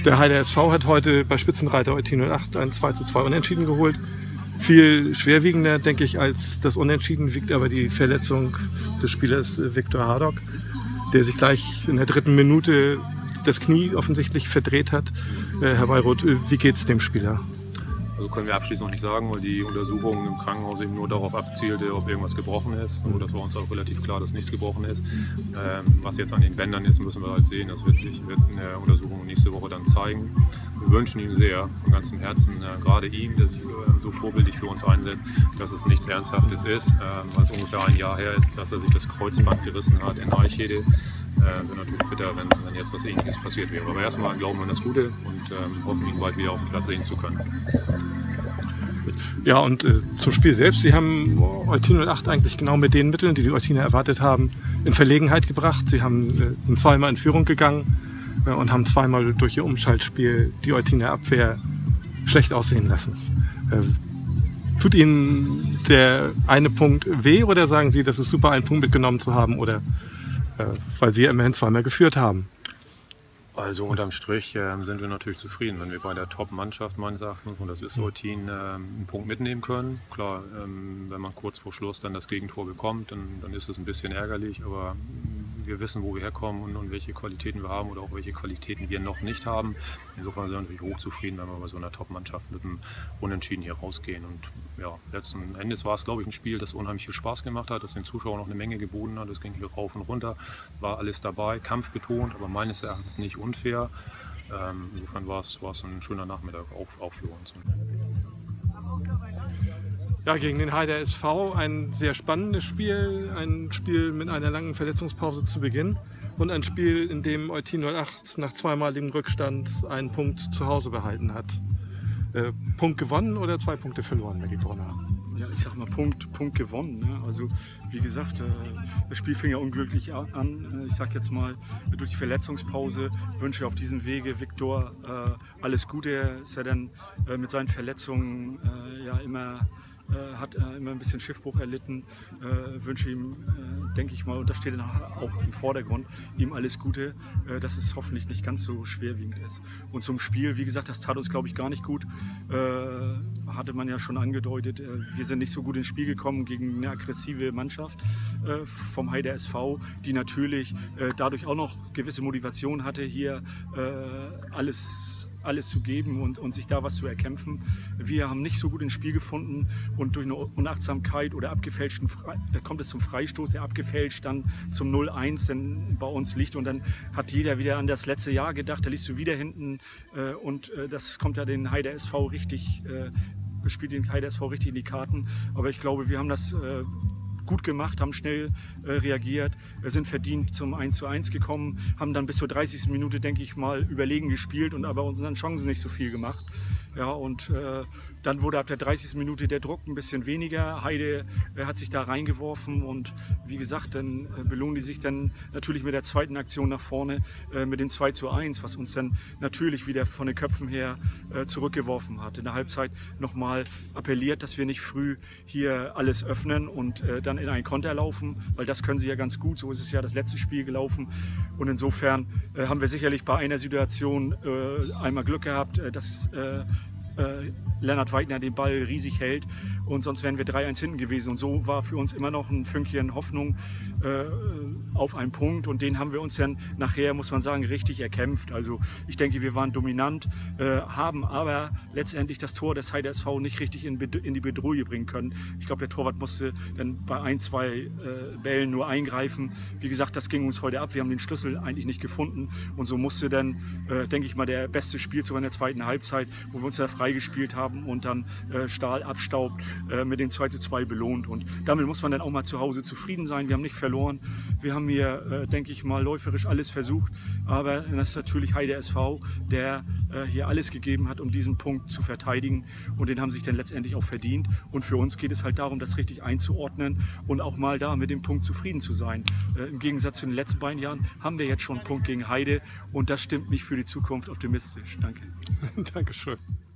Der Heider SV hat heute bei Spitzenreiter Eutin 08 ein 2:2 Unentschieden geholt. Viel schwerwiegender, denke ich, als das Unentschieden wiegt aber die Verletzung des Spielers Viktor Hardock, der sich gleich in der 3. Minute das Knie offensichtlich verdreht hat. Herr Beiroth, wie geht es dem Spieler? Also können wir abschließend noch nicht sagen, weil die Untersuchung im Krankenhaus eben nur darauf abzielte, ob irgendwas gebrochen ist. Und das war uns auch relativ klar, dass nichts gebrochen ist. Was jetzt an den Bändern ist, müssen wir halt sehen. Das wird in der Untersuchung nächste Woche dann zeigen. Wir wünschen ihm sehr, von ganzem Herzen, gerade ihm, der sich so vorbildlich für uns einsetzt, dass es nichts Ernsthaftes ist, weil es ungefähr ein Jahr her ist, dass er sich das Kreuzband gerissen hat in Eichede. Wäre natürlich bitter, wenn jetzt was Ähnliches passiert wäre. Aber erstmal glauben wir an das Gute und hoffen, ihn bald wieder auf dem Platz sehen zu können. Ja, und zum Spiel selbst. Sie haben Eutin 08 eigentlich genau mit den Mitteln, die Eutiner erwartet haben, in Verlegenheit gebracht. Sie sind zweimal in Führung gegangen und haben zweimal durch ihr Umschaltspiel die Eutiner Abwehr schlecht aussehen lassen. Tut Ihnen der eine Punkt weh oder sagen Sie, das ist super, einen Punkt mitgenommen zu haben, oder weil Sie ja immerhin zweimal geführt haben? Also unterm Strich sind wir natürlich zufrieden, wenn wir bei der Top-Mannschaft meines Erachtens, und das ist Eutin, einen Punkt mitnehmen können. Klar, wenn man kurz vor Schluss dann das Gegentor bekommt, dann ist es ein bisschen ärgerlich, aber wir wissen, wo wir herkommen und welche Qualitäten wir haben oder auch welche Qualitäten wir noch nicht haben. Insofern sind wir natürlich hochzufrieden, wenn wir bei so einer Top-Mannschaft mit einem Unentschieden hier rausgehen. Und ja, letzten Endes war es, glaube ich, ein Spiel, das unheimlich viel Spaß gemacht hat, das den Zuschauern noch eine Menge geboten hat. Es ging hier rauf und runter, war alles dabei, kampfbetont, aber meines Erachtens nicht unfair. Insofern war es ein schöner Nachmittag auch für uns. Ja, gegen den Heider SV ein sehr spannendes Spiel, ein Spiel mit einer langen Verletzungspause zu Beginn und ein Spiel, in dem Eutin 08 nach zweimaligem Rückstand einen Punkt zu Hause behalten hat. Punkt gewonnen oder 2 Punkte verloren, Maggie Brunner? Ja, ich sag mal Punkt gewonnen. Ne? Also wie gesagt, das Spiel fing ja unglücklich an. Ich sag jetzt mal, durch die Verletzungspause wünsche ich auf diesem Wege Viktor alles Gute. Er ist ja dann mit seinen Verletzungen ja hat immer ein bisschen Schiffbruch erlitten. Wünsche ihm, denke ich mal, und das steht dann auch im Vordergrund, ihm alles Gute, dass es hoffentlich nicht ganz so schwerwiegend ist. Und zum Spiel, wie gesagt, das tat uns, glaube ich, gar nicht gut. Hatte man ja schon angedeutet, wir sind nicht so gut ins Spiel gekommen gegen eine aggressive Mannschaft vom Heider SV, die natürlich dadurch auch noch gewisse Motivation hatte, hier alles zu geben und sich da was zu erkämpfen. Wir haben nicht so gut ins Spiel gefunden und durch eine Unachtsamkeit oder kommt es zum Freistoß, der abgefälscht dann zum 0:1 dann bei uns liegt, und dann hat jeder wieder an das letzte Jahr gedacht, da liegst du wieder hinten und das kommt ja den Heider SV richtig, spielt den Heider SV richtig in die Karten. Aber ich glaube, wir haben das gut gemacht, haben schnell reagiert, sind verdient zum 1:1 gekommen, haben dann bis zur 30. Minute, denke ich mal, überlegen gespielt und aber unseren Chancen nicht so viel gemacht. Ja, und dann wurde ab der 30. Minute der Druck ein bisschen weniger. Heide hat sich da reingeworfen und wie gesagt, dann belohnen die sich dann natürlich mit der zweiten Aktion nach vorne mit dem 2:1, was uns dann natürlich wieder von den Köpfen her zurückgeworfen hat. In der Halbzeit nochmal appelliert, dass wir nicht früh hier alles öffnen und dann in einen Konter laufen, weil das können sie ja ganz gut. So ist es ja das letzte Spiel gelaufen. Und insofern haben wir sicherlich bei einer Situation einmal Glück gehabt, dass Lennart Weidner den Ball riesig hält, und sonst wären wir 3:1 hinten gewesen. Und so war für uns immer noch ein Fünkchen Hoffnung auf einen Punkt, und den haben wir uns dann nachher, muss man sagen, richtig erkämpft. Also ich denke, wir waren dominant, haben aber letztendlich das Tor des Heider SV nicht richtig in die Bedrohung bringen können. Ich glaube, der Torwart musste dann bei 1, 2 Bällen nur eingreifen. Wie gesagt, das ging uns heute ab. Wir haben den Schlüssel eigentlich nicht gefunden, und so musste dann, denke ich mal, der beste Spielzug in der zweiten Halbzeit, wo wir uns da freigespielt haben und dann Stahl abstaubt, mit dem 2:2 belohnt. Und damit muss man dann auch mal zu Hause zufrieden sein. Wir haben nicht verloren. Wir haben hier, denke ich mal, läuferisch alles versucht. Aber das ist natürlich Heider SV, der hier alles gegeben hat, um diesen Punkt zu verteidigen. Und den haben sich dann letztendlich auch verdient. Und für uns geht es halt darum, das richtig einzuordnen und auch mal da mit dem Punkt zufrieden zu sein. Im Gegensatz zu den letzten beiden Jahren haben wir jetzt schon einen Punkt gegen Heide. Und das stimmt mich für die Zukunft optimistisch. Danke. Dankeschön.